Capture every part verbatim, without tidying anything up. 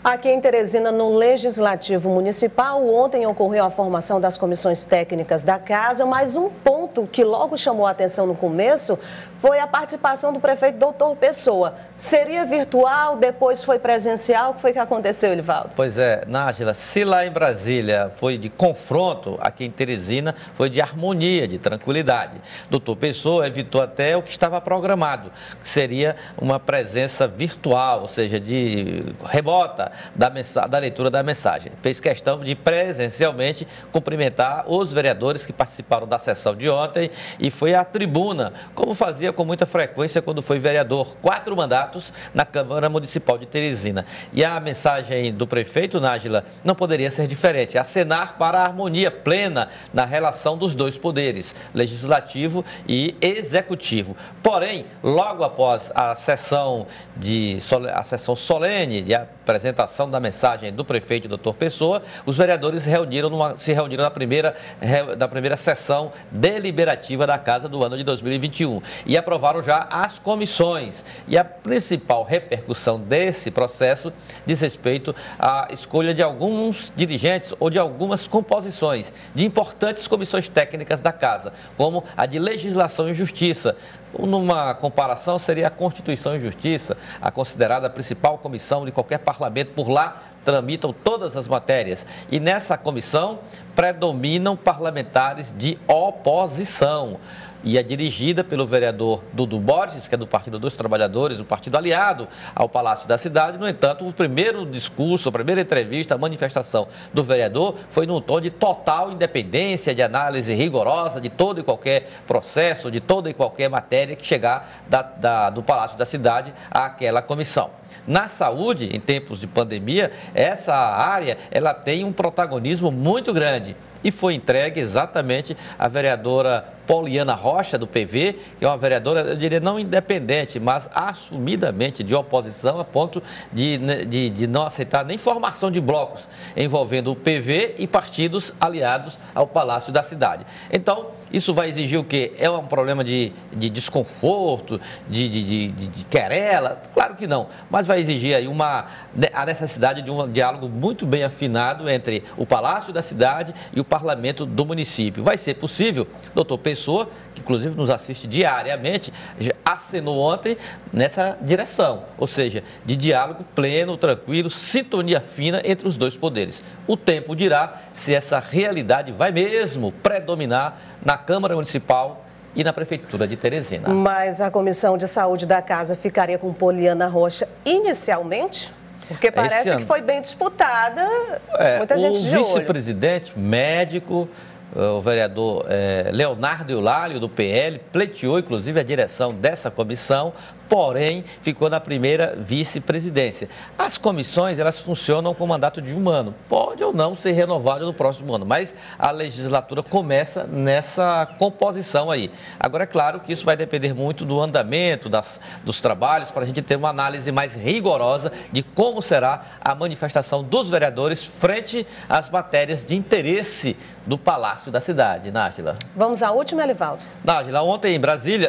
Aqui em Teresina, no Legislativo Municipal, ontem ocorreu a formação das comissões técnicas da casa, mas um ponto que logo chamou a atenção no começo foi a participação do prefeito doutor Pessoa. Seria virtual, depois foi presencial, o que foi que aconteceu, Elivaldo? Pois é, Nájila, se lá em Brasília foi de confronto, aqui em Teresina foi de harmonia, de tranquilidade. Doutor Pessoa evitou até o que estava programado, que seria uma presença virtual, ou seja, de remota, Da, mensagem, da leitura da mensagem. Fez questão de presencialmente cumprimentar os vereadores que participaram da sessão de ontem e foi à tribuna, como fazia com muita frequência quando foi vereador, quatro mandatos na Câmara Municipal de Teresina. E a mensagem do prefeito, Nájila, não poderia ser diferente, acenar para a harmonia plena na relação dos dois poderes, legislativo e executivo. Porém, logo após a sessão, de, a sessão solene de apresentação da mensagem do prefeito doutor Pessoa, os vereadores reuniram numa, se reuniram na primeira, na primeira sessão deliberativa da Casa do ano de dois mil e vinte e um e aprovaram já as comissões. E a principal repercussão desse processo diz respeito à escolha de alguns dirigentes ou de algumas composições de importantes comissões técnicas da Casa, como a de Legislação e Justiça. Numa comparação, seria a Constituição e Justiça, a considerada a principal comissão de qualquer parlamento. Por lá tramitam todas as matérias. E nessa comissão predominam parlamentares de oposição. E é dirigida pelo vereador Dudu Borges, que é do Partido dos Trabalhadores, o partido aliado ao Palácio da Cidade. No entanto, o primeiro discurso, a primeira entrevista, a manifestação do vereador foi num tom de total independência, de análise rigorosa de todo e qualquer processo, de toda e qualquer matéria que chegar da, da, do Palácio da Cidade àquela comissão. Na saúde, em tempos de pandemia, essa área ela tem um protagonismo muito grande e foi entregue exatamente à vereadora Poliana Rocha, do P V, que é uma vereadora, eu diria, não independente, mas assumidamente de oposição, a ponto de, de, de não aceitar nem formação de blocos envolvendo o P V e partidos aliados ao Palácio da Cidade. Então, isso vai exigir o quê? É um problema de, de desconforto, de, de, de, de, de querela? Claro que não, mas vai exigir aí uma, a necessidade de um diálogo muito bem afinado entre o Palácio da Cidade e o Parlamento do município. Vai ser possível, doutor Pessoa, que inclusive nos assiste diariamente, já acenou ontem nessa direção, ou seja, de diálogo pleno, tranquilo, sintonia fina entre os dois poderes. O tempo dirá se essa realidade vai mesmo predominar na Câmara Municipal e na Prefeitura de Teresina. Mas a Comissão de Saúde da Casa ficaria com Poliana Rocha inicialmente? Porque parece que foi bem disputada, é, muita gente de olho. O vice-presidente, médico, o vereador é, Leonardo Eulálio, do P L, pleiteou, inclusive, a direção dessa comissão, porém, ficou na primeira vice-presidência. As comissões, elas funcionam com mandato de um ano. Pode ou não ser renovado no próximo ano, mas a legislatura começa nessa composição aí. Agora, é claro que isso vai depender muito do andamento das, dos trabalhos, para a gente ter uma análise mais rigorosa de como será a manifestação dos vereadores frente às matérias de interesse do Palácio da Cidade. Nájila. Vamos à última, Elivaldo. Nájila, ontem em Brasília...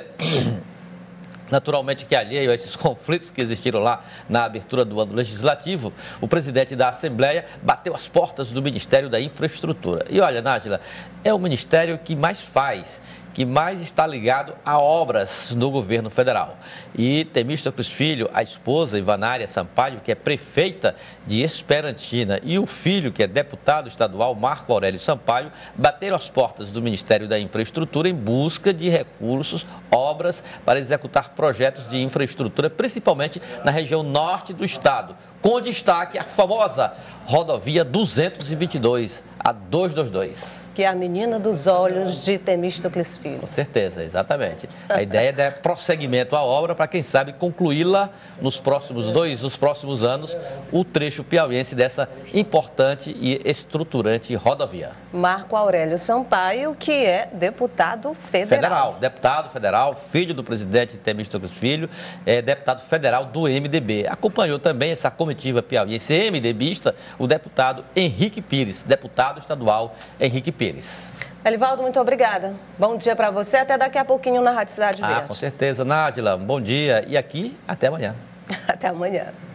Naturalmente que alheio a esses conflitos que existiram lá na abertura do ano legislativo, o presidente da Assembleia bateu as portas do Ministério da Infraestrutura. E olha, Nájila, é o ministério que mais faz, que mais está ligado a obras no governo federal. E Temístocles Filho, a esposa Ivanária Sampaio, que é prefeita de Esperantina, e o filho, que é deputado estadual, Marco Aurélio Sampaio, bateram as portas do Ministério da Infraestrutura em busca de recursos, obras para executar projetos de infraestrutura, principalmente na região norte do estado, com destaque a famosa rodovia duzentos e vinte e dois, a duzentos e vinte e dois. Que é a menina dos olhos de Temístocles Filho. Com certeza, exatamente. A ideia é dar prosseguimento à obra para, quem sabe, concluí-la nos próximos dois, nos próximos anos, o trecho piauiense dessa importante e estruturante rodovia. Marco Aurélio Sampaio, que é deputado federal. Federal, deputado federal, filho do presidente Temístocles Filho, é deputado federal do M D B. Acompanhou também essa comitiva piauiense MDBista, o deputado Henrique Pires, deputado estadual Henrique Pires. Elivaldo, muito obrigada. Bom dia para você. Até daqui a pouquinho na Rádio Cidade Verde. Ah, com certeza, Nájila. Bom dia. E aqui, até amanhã. Até amanhã.